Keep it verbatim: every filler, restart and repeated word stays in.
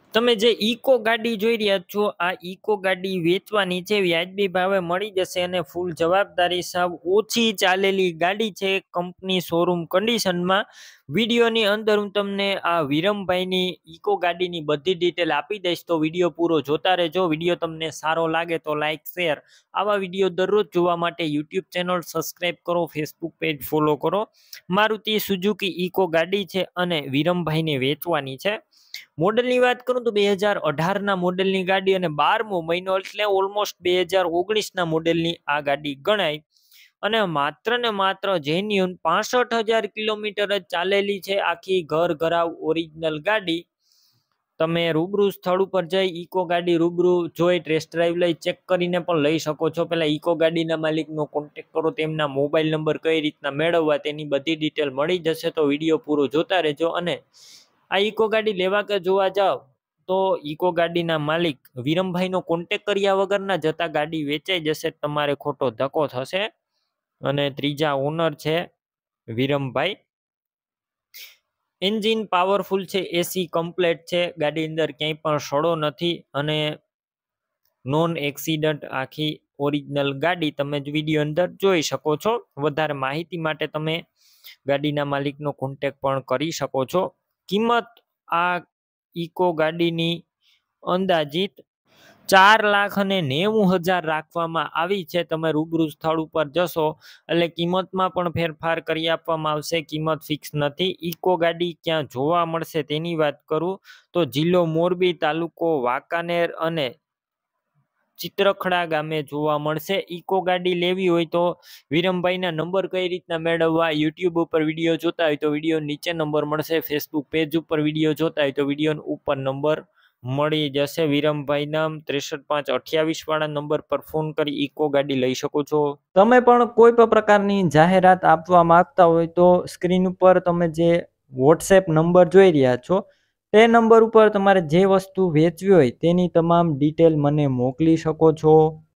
તમે જે ઇકો ગાડી જોઈ રહ્યા છો, આ ઇકો ગાડી વેચવાની છે, વ્યાજબી ભાવે મળી જશે અને ફૂલ જવાબદારી સાવ ઓછી ચાલેલી ગાડી છે, કંપની શોરૂમ કન્ડિશનમાં. વિડીયોની અંદર હું તમને આ વિરમભાઈની ઇકો ગાડીની બધી ડિટેલ આપી દઈશ, તો વિડીયો પૂરો જોતા રહેજો. વિડીયો તમને સારો લાગે તો લાઇક શેર, આવા વિડીયો દરરોજ જોવા માટે યુટ્યુબ ચેનલ સબસ્ક્રાઈબ કરો, ફેસબુક પેજ ફોલો કરો. મારુતિ સુઝુકી ઇકો ગાડી છે અને વિરમભાઈને વેચવાની છે. મોડલની વાત કરું તો બે હજાર અઢારના મોડેલની ગાડી અને બારમો મહિનો એટલે ઓલમોસ્ટ બે હજાર ઓગણીસના મોડેલની આ ગાડી ગણાય. અને માત્ર ને માત્ર જેન્યુન પાસઠ હજાર કિલોમીટર જ ચાલેલી છે આખી ઘર ઘરાવ ઓરિજિનલ ગાડી. તમે રૂબરૂ સ્થળ ઉપર જઈ ઇકો ગાડી રૂબરૂ જોઈ ટેસ્ટ ડ્રાઈવ લઈ ચેક કરીને પણ લઈ શકો છો. પહેલા ઇકો ગાડીના માલિકનો કોન્ટેક કરો, તેમના મોબાઈલ નંબર કઈ રીતના મેળવવા તેની બધી ડિટેલ મળી જશે. તો વિડીયો પૂરો જોતા રહેજો. અને આ ઇકો ગાડી લેવા કે જોવા જાવ તો ઇકો ગાડીના માલિક વિરમભાઈનો કોન્ટેક કર્યા વગરના જતા ગાડી વેચાઈ જશે, તમારે ખોટો ધક્કો થશે. અને ત્રીજા ઓનર છે વિરમભાઈ. એન્જિન પાવરફુલ છે, એસી કમ્પ્લેટ છે, ગાડી અંદર ક્યાંય પણ સડો નથી અને નોન એક્સિડન્ટ આખી ઓરિજિનલ ગાડી તમે વિડીયો અંદર જોઈ શકો છો. વધારે માહિતી માટે તમે ગાડીના માલિકનો કોન્ટેક પણ કરી શકો છો. કિંમત આ ઇકો ગાડીની અંદાજિત ચાર લાખ અને નેવું હજાર રાખવામાં આવી છે. તમે રૂબરૂ સ્થળ ઉપર જશો એટલે કિંમતમાં પણ ફેરફાર કરી આપવામાં આવશે, કિંમત ફિક્સ નથી. ઇકો ગાડી ક્યાં જોવા મળશે તેની વાત કરું તો જિલ્લો મોરબી, તાલુકો વાંકાનેર અને ચિત્રખડા ગામે જોવા મળશે. ઇકો ગાડી લેવી હોય તો વિરમભાઈના નંબર કઈ રીતના મેળવવા, યુટ્યુબ ઉપર વિડીયો જોતા હોય તો વિડીયો નીચે નંબર મળશે, ફેસબુક પેજ ઉપર વિડીયો જોતા હોય તો વિડીયો ઉપર નંબર મળી જશે. વિરમભાઈ નામ ત્રેસઠ પાંચ અઠ્યાવીસ વાળા નંબર પર ફોન કરી ઇકો ગાડી લઈ શકો છો. તમે પણ કોઈ પણ પ્રકારની જાહેરાત આપવા માંગતા હોય તો સ્ક્રીન ઉપર તમે જે વોટ્સએપ નંબર જોઈ રહ્યા છો તે નંબર ઉપર તમારે જે વસ્તુ વેચવી હોય તેની તમામ ડિટેલ મને મોકલી શકો છો.